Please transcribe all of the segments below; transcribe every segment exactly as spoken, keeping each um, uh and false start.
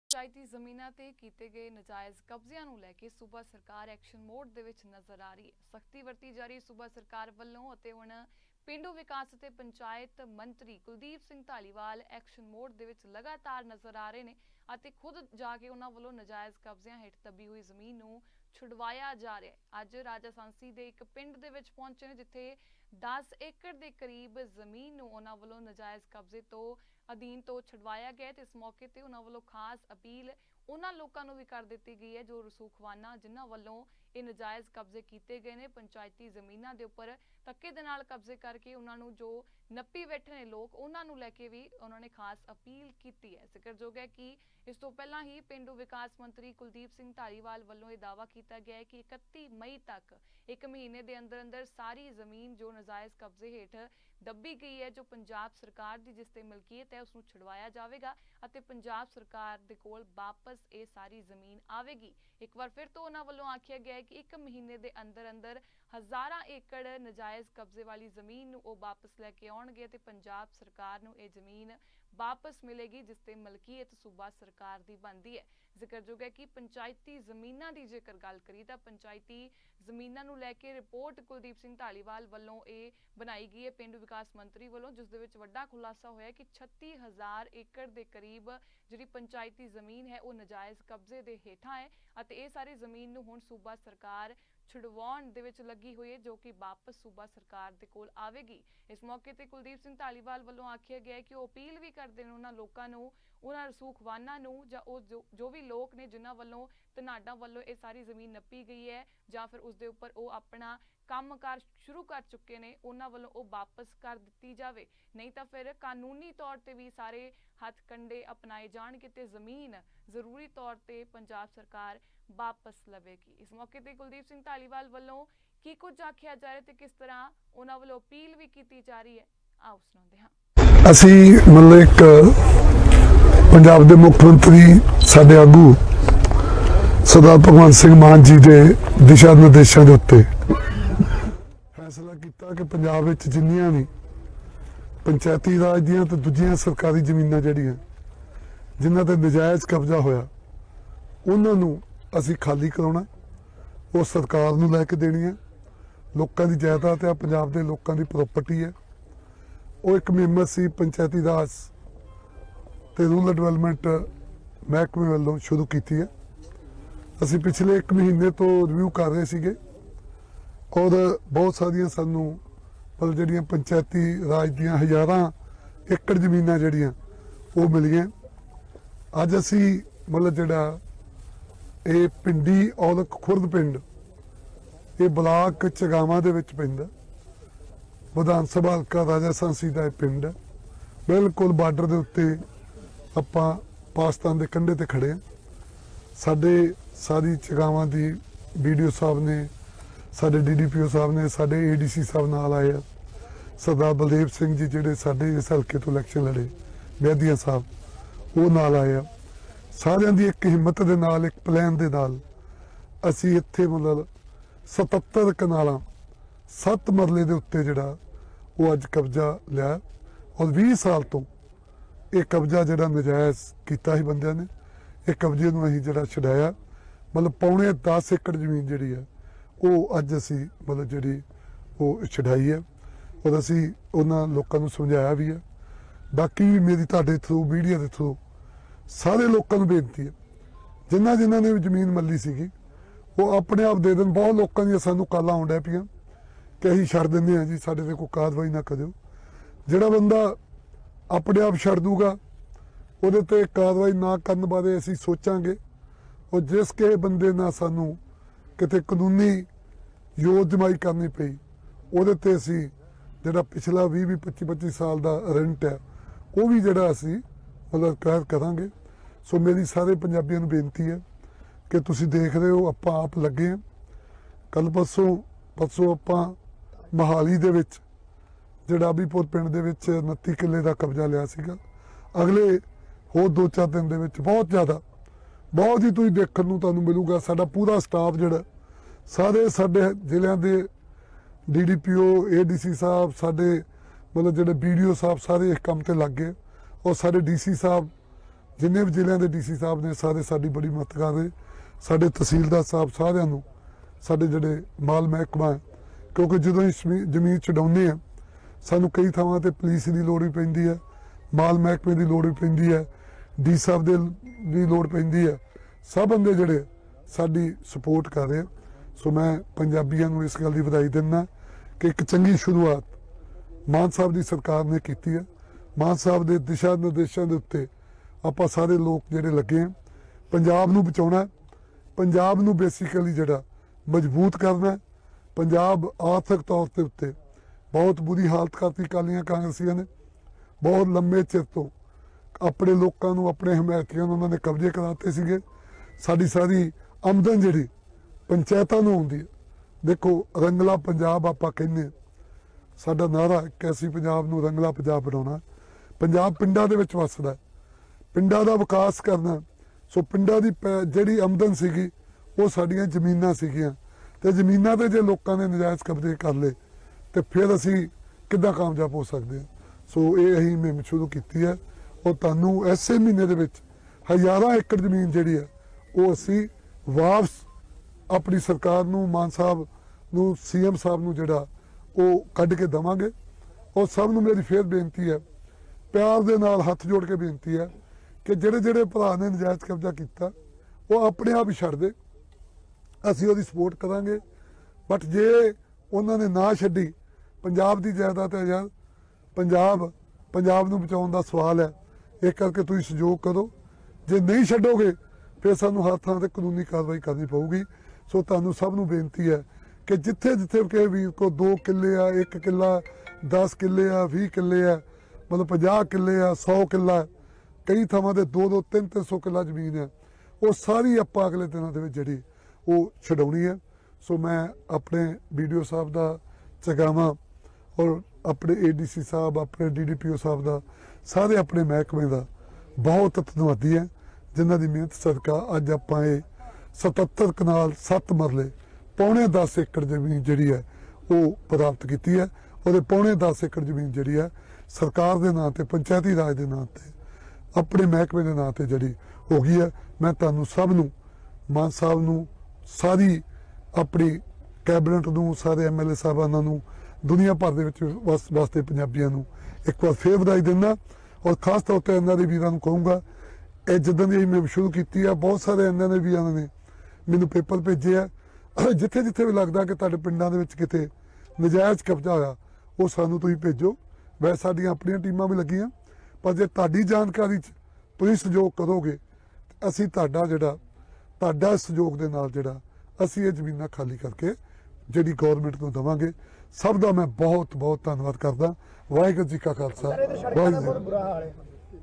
ਪੰਚਾਇਤੀ ਜ਼ਮੀਨਾਂ ਤੇ ਕੀਤੇ ਗਏ ਨਜਾਇਜ਼ ਕਬਜ਼ਿਆਂ ਨੂੰ ਲੈ ਕੇ ਸੂਬਾ ਸਰਕਾਰ ਐਕਸ਼ਨ ਮੋਡ ਦੇ ਵਿੱਚ ਨਜ਼ਰ ਆ ਰਹੀ ਹੈ। ਸਖਤੀ ਵਰਤੀ ਜਾ ਰਹੀ ਸੂਬਾ ਸਰਕਾਰ ਵੱਲੋਂ ਅਤੇ ਹੁਣ ਪਿੰਡੂ ਵਿਕਾਸ ਅਤੇ ਪੰਚਾਇਤ ਮੰਤਰੀ ਕੁਲਦੀਪ ਸਿੰਘ ਧਾਲੀਵਾਲ ਐਕਸ਼ਨ ਮੋਡ ਦੇ ਵਿੱਚ ਲਗਾਤਾਰ ਨਜ਼ਰ ਆ ਰਹੇ ਨੇ ਅਤੇ ਖੁਦ ਜਾ ਕੇ ਉਹਨਾਂ ਵੱਲੋਂ ਨਜਾਇਜ਼ ਕਬਜ਼ਿਆਂ ਹੇਠ ਦੱਬੀ ਹੋਈ ਜ਼ਮੀਨ ਨੂੰ ਛੁਡਵਾਇਆ ਜਾ ਰਿਹਾ ਹੈ। ਅੱਜ ਰਾਜਾ ਸਾਂਸੀ ਦੇ ਇੱਕ ਪਿੰਡ ਦੇ ਵਿੱਚ ਪਹੁੰਚੇ ਨੇ ਜਿੱਥੇ दस एकड़ के करीब जमीन नूं उन्हां वल्लों नजायज़ कब्जे तो अधीन तो छुडवाया गया ते इस मौके ते उन्हां वल्लों खास अपील उन्हां लोकां नूं भी कर दित्ती गई है जो रसूखवाना जिन्हां वल्लों ये नजायज़ कब्जे कीते गए ने पंचायती जमीनां दे उपर धक्के दे नाल कब्जे करके उन्हां नूं जो नप्पी बैठे ने लोग उन्हां नूं लैके भी उन्होंने खास अपील की है। जिक्रयोग है कि इस तो पहला ही पेंडू विकास मंत्री कुलदीप सिंह धालीवाल वल्लों यह दावा किया गया है कि इकत्ती मई तक एक महीने के अंदर अंदर सारी जमीन जो नजायज़ कब्जे हेठ दब्बी गई है जो पंजाब सरकार की जिस ते मलकीयत है उसनूं छुडवाया जाएगा और पंजाब सरकार दे कोल वापस ये सारी जमीन आएगी। एक बार फिर तो उन्होंने वालों आख्या गया है कि एक महीने के अंदर अंदर हज़ारां एकड़ नजायज़ कब्जे वाली जमीन नूं वापस लैके आउणगे ते पंजाब सरकार नूं ये जमीन वापस मिलेगी जिस ते मलकीयत सूबा सरकार की बनती है। जिक्रयोग है कि पंचायती जमीनां की जेकर गल करिए तां पंचायती जमीनां नूं लैके रिपोर्ट कुलदीप सिंह धालीवाल वल्लों ये बनाई गई है पेंडू विकास मंत्री वल्लों जिस दे विच वड्डा खुलासा होया कि छत्ती हज़ार एकड़ के करीब जिहड़ी पंचायती जमीन है वो नजायज़ कब्जे के हेठां है अते ये सारी जमीन नूं हुण सूबा सरकार छुडवाउण दे विच लगी हुई है जो कि वापस सूबा सरकार दे कोल आवेगी। इस मौके ते कुलदीप सिंह धालीवाल वल्लों आख्या गया है कि वो अपील भी करते हैं उन्हां लोकां नूं उन्हां रसूखवानां नूं जां वो जो जो भी लोग ने जिन्हां वल्लों धनाडां वल्लों ये सारी जमीन नप्पी गई है जां फिर उस दे उपर वो अपना काम कार शुरू कर चुके ने उन्हां वल्लों वो वापस कर दित्ती जावे, नहीं तो फिर कानूनी तौर पर भी सारे हथ कंडे अपनाए जाणगे ते जमीन जरूरी तौर पर पंजाब सरकार वापस लवेगी। इस मौके पर कुलदीप सिंह धालीवाल वल्लों की कुछ आख्या जा रहा है किस तरह उन्हां वल्लों अपील भी की जा रही है, आओ सुणांदे हां। असीं मतलब एक पंजाब के मुख मंत्री साडे आगू सरदार भगवंत सिंह मान जी के दिशा निर्देशों के उत्ते फैसला किया कि पंजाब विच जिन्नियां भी पंचायती राज दियां ते दूजियां सरकारी जमीनां जिहड़ियां जिन्हां ते नजायज़ कब्जा होया उन्हां नूं असीं खाली कराउणा, वो सरकार नूं लैके देनी है। लोकां दी जायदाद है, पंजाब दे लोकां दी प्रॉपर्टी है। वो एक मुहिम सी पंचायती राज ते रूरल डिवेलपमेंट महकमे वालों शुरू की है। असी पिछले एक महीने तो रिव्यू कर रहे सीगे और बहुत सारिया सानू मतलब जड़ियाँ पंचायती राज दियाँ हज़ारां एकड़ जमीनां जड़ियाँ वो मिलियां। अज असी मतलब जड़ा ये पिंडी औलख खुर्द पिंड ये ब्लाक चगावां दे विच पैंदा विधान सभा हल्का राजा सांसी का पिंड है। बिल्कुल बार्डर के उत्ते आपां पाकिस्तान के कंढे ते खड़े हैं। साडे सारी चगावां दी बी डी ओ साहब ने साडे डी डी पी ओ साहब ने साडे ए डी सी साहब नाल आए आ। सरदार बलदेव सिंह जी जिहड़े साडे इस हल्के तो इलैक्शन लड़े बैदिया साहब वो नाल आए आ। सारियां दी एक हिम्मत दे नाल एक प्लान दे नाल असी इत्थे मतलब सतहत्तर कनालां सत्त मरले दे उत्ते जिहड़ा वो अज कब्जा लिया और बीस साल तो ये कब्जा जिहड़ा नजायज़ कीता ही बंदियां ने ये कब्जे नूं असीं जिहड़ा छडाया मतलब पौने दस एकड़ जमीन जिहड़ी है वो अज असी मतलब जिहड़ी वो छडाई है और असी उन्हां लोकां नूं समझाया भी है। बाकी भी मेरी तुहाडे थ्रू मीडिया के थ्रू सारे लोगों को बेनती है जिन्होंने जिन्होंने भी जमीन मल्ली सी वो अपने आप दे दें। बहुत लोगों दी सानू कालां आउण लग पईआं कि असीं छड्ड दिंदे हां जी साडे ते कोई कार्रवाई ना करिओ। जिहड़ा बंदा अपने आप छड्ड दूगा उहदे ते कार्रवाई ना करन बारे असीं सोचांगे और जिस किसी बंदे नाल सानू किते कानूनी योजमाई करनी पई उहदे ते असीं जिहड़ा पिछला भी भी पच्ची पच्ची साल का रेंट है वो भी जिहड़ा असीं मतलब कैद करांगे। सो मेरी सारे पंजाबियों नूं बेनती है कि तुसीं देख रहे हो आपां आप लगे हैं। कल परसों परसों आपां मोहाली दे विच जिहड़ा अबीपुर पिंड दे विच उनतीस किले का कब्जा लिया सीगा। अगले होर दो चार दिन दे विच बहुत ज़्यादा बहुत ही तुसीं देखण नूं तुहानूं मिलूगा। साडा पूरा स्टाफ जिहड़ा सारे साडे जिल੍ਹਿਆਂ ਦੇ D D P O A D C साहब साडे मतलब जिहड़े बी डी ओ साहब सारे इस काम ते लग गए और साडे डी सी साहब जिन्ने भी ਜ਼ਿਲ੍ਹਿਆਂ ਦੇ ਡੀਸੀ ਸਾਹਿਬ ਨੇ ਸਾਰੇ ਸਾਡੀ ਬੜੀ ਮਦਦ ਕਰ ਰਹੇ। ਸਾਡੇ ਤਹਿਸੀਲਦਾਰ ਸਾਹਿਬ ਸਾਰਿਆਂ ਨੂੰ, ਸਾਡੇ ਜਿਹੜੇ ਮਾਲ ਮਹਿਕਮਾ, ਕਿਉਂਕਿ ਜਦੋਂ ਅਸੀਂ ਜ਼ਮੀਨ ਛਡਾਉਂਦੇ ਆ ਸਾਨੂੰ ਕਈ ਥਾਵਾਂ ਤੇ ਪੁਲਿਸ ਦੀ ਲੋੜ ਵੀ ਪੈਂਦੀ ਹੈ, ਮਾਲ ਮਹਿਕਮੇ ਦੀ ਲੋੜ ਵੀ ਪੈਂਦੀ ਹੈ, ਡੀ ਸਾਹਿਬ ਦੇ ਦੀ ਲੋੜ ਪੈਂਦੀ ਹੈ। ਸਭ ਬੰਦੇ ਜਿਹੜੇ ਸਾਡੀ ਸਪੋਰਟ ਕਰ ਰਹੇ। ਸੋ ਮੈਂ ਪੰਜਾਬੀਆਂ ਨੂੰ ਇਸ ਗੱਲ ਦੀ ਵਧਾਈ ਦਿੰਦਾ ਕਿ ਇੱਕ ਚੰਗੀ ਸ਼ੁਰੂਆਤ ਮਾਨ ਸਾਹਿਬ ਦੀ ਸਰਕਾਰ ਨੇ ਕੀਤੀ ਹੈ। ਮਾਨ ਸਾਹਿਬ ਦੇ ਦਿਸ਼ਾ ਨਿਰਦੇਸ਼ਾਂ ਦੇ ਉੱਤੇ ਆਪਾਂ ਸਾਰੇ ਲੋਕ ਜਿਹੜੇ ਲੱਗੇ ਆ ਪੰਜਾਬ ਨੂੰ ਬਚਾਉਣਾ, ਪੰਜਾਬ ਨੂੰ ਬੇਸਿਕਲੀ ਜਿਹੜਾ ਮਜ਼ਬੂਤ ਕਰਨਾ। ਪੰਜਾਬ ਆਰਥਿਕ ਤੌਰ ਤੇ ਉੱਤੇ ਬਹੁਤ ਬੁਰੀ ਹਾਲਤ ਕਰਤੀ ਕਾਲੀਆਂ ਕਾਂਗਰਸੀਆਂ ਨੇ। ਬਹੁਤ ਲੰਮੇ ਚਿਰ ਤੋਂ ਆਪਣੇ ਲੋਕਾਂ ਨੂੰ, ਆਪਣੇ ਹਮਾਇਤੀਆਂ ਨੂੰ ਉਹਨਾਂ ਨੇ ਕਬਜ਼ੇ ਕਰਾਤੇ ਸੀਗੇ। ਸਾਡੀ ਸਾਰੀ ਆਮਦਨ ਜਿਹੜੀ ਪੰਚਾਇਤਾਂ ਨੂੰ ਆਉਂਦੀ ਹੈ। ਦੇਖੋ ਰੰਗਲਾ ਪੰਜਾਬ ਆਪਾਂ ਕਹਿੰਦੇ, ਸਾਡਾ ਨਾਰਾ ਕੈਸੀ ਪੰਜਾਬ ਨੂੰ ਰੰਗਲਾ ਪੰਜਾਬ ਬਣਾਉਣਾ। ਪੰਜਾਬ ਪਿੰਡਾਂ ਦੇ ਵਿੱਚ ਵੱਸਦਾ, ਪਿੰਡਾਂ ਦਾ ਵਿਕਾਸ ਕਰਨਾ। ਸੋ ਪਿੰਡਾਂ ਦੀ ਜਿਹੜੀ ਆਮਦਨ ਸੀਗੀ ਉਹ ਸਾਡੀਆਂ ਜ਼ਮੀਨਾਂ ਸੀਗੀਆਂ, ਤੇ ਜ਼ਮੀਨਾਂ ਤੇ ਜੇ ਲੋਕਾਂ ਨੇ ਨਜਾਇਜ਼ ਕਬਜ਼ੇ ਕਰ ਲਏ ਤੇ ਫਿਰ ਅਸੀਂ ਕਿੱਦਾਂ ਕਾਮਯਾਬ ਹੋ ਸਕਦੇ ਹਾਂ। ਸੋ ਇਹ ਅਸੀਂ ਮੁਹਿੰਮ ਸ਼ੁਰੂ ਕੀਤੀ ਹੈ ਔਰ ਤੁਹਾਨੂੰ ਐਸੇ ਮਹੀਨੇ ਦੇ ਵਿੱਚ ਹਜ਼ਾਰਾਂ ਏਕੜ ਜ਼ਮੀਨ ਜਿਹੜੀ ਹੈ ਉਹ ਅਸੀਂ ਵਾਪਸ ਆਪਣੀ ਸਰਕਾਰ ਨੂੰ, ਮਾਨ ਸਾਹਿਬ ਨੂੰ, ਸੀਐਮ ਸਾਹਿਬ ਨੂੰ ਜਿਹੜਾ ਉਹ ਕੱਢ ਕੇ ਦੇਵਾਂਗੇ। ਔਰ ਸਭ ਨੂੰ ਮੇਰੀ ਫੇਰ ਬੇਨਤੀ ਹੈ, ਪਿਆਰ ਦੇ ਨਾਲ ਹੱਥ ਜੋੜ ਕੇ ਬੇਨਤੀ ਹੈ ਕਿ ਜਿਹੜੇ ਜਿਹੜੇ ਭਰਾ ਨੇ ਨਜਾਇਜ਼ ਕਬਜ਼ਾ ਕੀਤਾ ਉਹ ਆਪਣੇ ਆਪ ਹੀ ਛੱਡ ਦੇ, ਅਸੀਂ ਉਹਦੀ ਸਪੋਰਟ ਕਰਾਂਗੇ। ਬਟ ਜੇ ਉਹਨਾਂ ਨੇ ਨਾ ਛੱਡੀ, ਪੰਜਾਬ ਦੀ ਜਾਇਦਾਦ ਹੈ ਯਾਰ, ਪੰਜਾਬ ਪੰਜਾਬ ਨੂੰ ਬਚਾਉਣ ਦਾ ਸਵਾਲ ਹੈ। ਇਹ ਕਰਕੇ ਤੁਸੀਂ ਸਹਿਯੋਗ ਕਰੋ। ਜੇ ਨਹੀਂ ਛੱਡੋਗੇ ਫਿਰ ਸਾਨੂੰ ਹਰ ਥਾਂ ਤੇ ਕਾਨੂੰਨੀ ਕਾਰਵਾਈ ਕਰਨੀ ਪਊਗੀ। ਸੋ ਤੁਹਾਨੂੰ ਸਭ ਨੂੰ ਬੇਨਤੀ ਹੈ ਕਿ ਜਿੱਥੇ ਜਿੱਥੇ ਕਿ ਵੀਰ ਕੋ ਦੋ ਕਿੱਲੇ ਆ, ਇੱਕ ਕਿੱਲਾ, ਦਸ ਕਿੱਲੇ ਆ, ਵੀਹ ਕਿੱਲੇ ਆ, ਮਤਲਬ ਪੰਜਾਹ ਕਿੱਲੇ ਆ, ਸੌ ਕਿੱਲਾ, ਕਈ ਥਾਵਾਂ ਤੇ ਦੋ ਦੋ ਤਿੰਨ ਤਿੰਨ ਸੌ ਕਿੱਲਾ ਜ਼ਮੀਨ ਹੈ, ਉਹ ਸਾਰੀ ਆਪਾਂ ਅਗਲੇ ਦਿਨਾਂ ਦੇ ਵਿੱਚ ਜਿਹੜੀ ਉਹ ਛਡਾਉਣੀ ਹੈ। ਸੋ ਮੈਂ ਆਪਣੇ ਵੀਡੀਓ ਸਾਹਿਬ ਦਾ ਚਗਾਵਾਂ ਔਰ ਆਪਣੇ ਏਡੀਸੀ ਸਾਹਿਬ, ਆਪਣੇ ਡੀਡੀਪੀਓ ਸਾਹਿਬ ਦਾ, ਸਾਰੇ ਆਪਣੇ ਮਹਿਕਮੇ ਦਾ ਬਹੁਤ ਧੰਨਵਾਦੀ ਹੈ ਜਿਨ੍ਹਾਂ ਦੀ ਮਿਹਨਤ ਸਦਕਾ ਅੱਜ ਆਪਾਂ ਇਹ ਸਤੱਤਰ ਕਨਾਲ ਸੱਤ ਮਰਲੇ ਪੌਣੇ ਦਸ ਏਕੜ ਜ਼ਮੀਨ ਜਿਹੜੀ ਹੈ ਉਹ ਪ੍ਰਾਪਤ ਕੀਤੀ ਹੈ। ਉਹਦੇ ਪੌਣੇ ਦਸ ਏਕੜ ਜ਼ਮੀਨ ਜਿਹੜੀ ਹੈ ਸਰਕਾਰ ਦੇ ਨਾਂ ਤੇ, ਪੰਚਾਇਤੀ ਰਾਜ ਦੇ ਨਾਂ ਤੇ, ਆਪਣੇ ਮਹਿਕਮੇ ਦੇ ਨਾਂ ਤੇ ਜਿਹੜੀ ਹੋ ਗਈ ਹੈ। ਮੈਂ ਤੁਹਾਨੂੰ ਸਭ ਨੂੰ, ਮਾਨ ਸਾਹਿਬ ਨੂੰ, ਸਾਰੀ ਆਪਣੀ ਕੈਬਨਿਟ ਨੂੰ, ਸਾਰੇ ਐਮਐਲਏ ਸਾਹਿਬਾਨਾਂ ਨੂੰ, ਦੁਨੀਆ ਭਰ ਦੇ ਵਿੱਚ ਵਸ ਵਾਸਤੇ ਪੰਜਾਬੀਆਂ ਨੂੰ ਇੱਕ ਵਾਰ ਫੇਰ ਵਧਾਈ ਦਿੰਦਾ। ਔਰ ਖਾਸ ਤੌਰ ਤੇ ਇਹਨਾਂ ਦੇ ਵੀਰਾਂ ਨੂੰ ਕਹੂੰਗਾ, ਇਹ ਜਿੱਦਾਂ ਦੀ ਮੈਂ ਸ਼ੁਰੂ ਕੀਤੀ ਆ, ਬਹੁਤ ਸਾਰੇ ਇਹਨਾਂ ਦੇ ਵੀਰਾਂ ਨੇ ਮੈਨੂੰ ਪੇਪਰ ਭੇਜੇ ਆ। ਜਿੱਥੇ ਜਿੱਥੇ ਵੀ ਲੱਗਦਾ ਕਿ ਤੁਹਾਡੇ ਪਿੰਡਾਂ ਦੇ ਵਿੱਚ ਕਿਤੇ ਨਜਾਇਜ਼ ਕਬਜ਼ਾ ਹੋਇਆ, ਉਹ ਸਾਨੂੰ ਤੁਸੀਂ ਭੇਜੋ। ਵੈਸੇ ਸਾਡੀਆਂ ਆਪਣੀਆਂ ਟੀਮਾਂ ਵੀ ਲੱਗੀਆਂ, ਪਰ ਜੇ ਤੁਹਾਡੀ ਜਾਣਕਾਰੀ 'ਚ ਤੁਸੀਂ ਸਹਿਯੋਗ ਕਰੋਗੇ, ਅਸੀਂ ਤੁਹਾਡਾ ਜਿਹੜਾ ਤੁਹਾਡਾ ਸਹਿਯੋਗ ਦੇ ਨਾਲ ਜਿਹੜਾ ਅਸੀਂ ਇਹ ਜ਼ਮੀਨਾਂ ਖਾਲੀ ਕਰਕੇ ਜਿਹੜੀ ਗੌਰਮੈਂਟ ਨੂੰ ਦੇਵਾਂਗੇ। ਸਭ ਦਾ ਮੈਂ ਬਹੁਤ ਬਹੁਤ ਧੰਨਵਾਦ ਕਰਦਾ। ਵਾਹਿਗੁਰੂ ਜੀ ਕਾ ਖਾਲਸਾ, ਵਾਹਿਗੁਰੂ।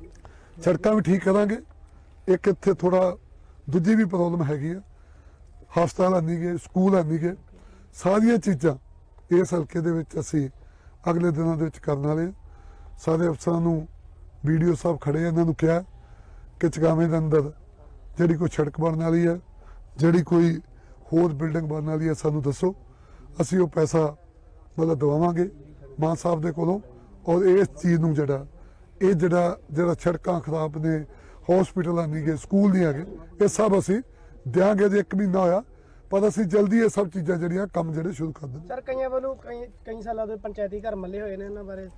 ਸੜਕਾਂ ਵੀ ਠੀਕ ਕਰਾਂਗੇ। ਇੱਕ ਇੱਥੇ ਥੋੜਾ ਦੂਜੀ ਵੀ ਪ੍ਰੋਬਲਮ ਹੈਗੀ ਆ, ਹਸਪਤਾਲ ਹੈ ਨਹੀਂ ਗਏ, ਸਕੂਲ ਹੈ ਨਹੀਂ ਗਏ, ਸਾਰੀਆਂ ਚੀਜ਼ਾਂ ਇਸ ਹਲਕੇ ਦੇ ਵਿੱਚ ਅਸੀਂ ਅਗਲੇ ਦਿਨਾਂ ਦੇ ਵਿੱਚ ਕਰਨ ਵਾਲੇ। ਸਾਰੇ ਅਫਸਰਾਂ ਨੂੰ, ਵੀਡੀਓ ਸਾਹਿਬ ਖੜੇ ਆ, ਇਹਨਾਂ ਨੂੰ ਕਿਹਾ ਕਿ ਚਗਾਵੇਂ ਦੇ ਅੰਦਰ ਜਿਹੜੀ ਕੋਈ ਸੜਕ ਬਣਨ ਵਾਲੀ ਹੈ, ਜਿਹੜੀ ਕੋਈ ਹੋਰ ਬਿਲਡਿੰਗ ਬਣਨ ਵਾਲੀ ਹੈ, ਸਾਨੂੰ ਦੱਸੋ, ਅਸੀਂ ਉਹ ਪੈਸਾ ਮਤਲਬ ਦਵਾਵਾਂਗੇ ਮਾਨ ਸਾਹਿਬ ਦੇ ਕੋਲੋਂ। ਔਰ ਇਸ ਚੀਜ਼ ਨੂੰ ਜਿਹੜਾ ਇਹ ਜਿਹੜਾ ਜਿਹੜਾ ਸੜਕਾਂ ਖਰਾਬ ਨੇ, ਹਸਪੀਟਲ ਨਹੀਂ ਗਏ, ਸਕੂਲ ਨਹੀਂ ਹੈਗੇ, ਇਹ ਸਭ ਅਸੀਂ ਦਿਆਂਗੇ। ਜੇ ਇੱਕ ਮਹੀਨਾ ਹੋਇਆ, ਪਰ ਅਸੀਂ ਜਲਦੀ ਇਹ ਸਭ ਚੀਜ਼ਾਂ ਜਿਹੜੀਆਂ ਕੰਮ ਜਿਹੜੇ ਸ਼ੁਰੂ ਕਰ ਦਿੰਦੇ। ਸਰ ਕਈਆਂ ਵੱਲੋਂ ਕਈ ਕਈ ਸਾਲਾਂ ਤੋਂ ਪੰਚਾਇਤੀ ਘਰ ਮੱਲੇ ਹੋਏ ਨੇ, ਇਹਨਾਂ ਬਾਰੇ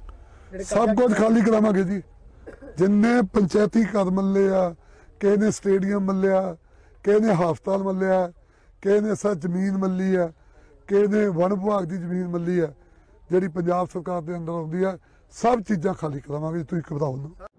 ਸਭ ਕੁਝ ਖਾਲੀ ਕਰਾਵਾਂਗੇ ਜੀ। ਜਿੰਨੇ ਪੰਚਾਇਤੀ ਘਰ ਮੱਲੇ ਆ, ਕਿਸੇ ਨੇ ਸਟੇਡੀਅਮ ਮੱਲਿਆ, ਕਿਸੇ ਨੇ ਹਸਪਤਾਲ ਮੱਲਿਆ, ਕਿਸੇ ਨੇ ਸਾ ਜ਼ਮੀਨ ਮੱਲੀ ਆ, ਕਿਸੇ ਨੇ ਵਣ ਵਿਭਾਗ ਦੀ ਜ਼ਮੀਨ ਮੱਲੀ ਆ ਜਿਹੜੀ ਪੰਜਾਬ ਸਰਕਾਰ ਦੇ ਅੰਦਰ ਆਉਂਦੀ ਆ, ਸਭ ਚੀਜ਼ਾਂ ਖਾਲੀ ਕਰਾਵਾਂਗੇ। ਤੁਸੀਂ ਘਬਰਾਓ ਨਾ।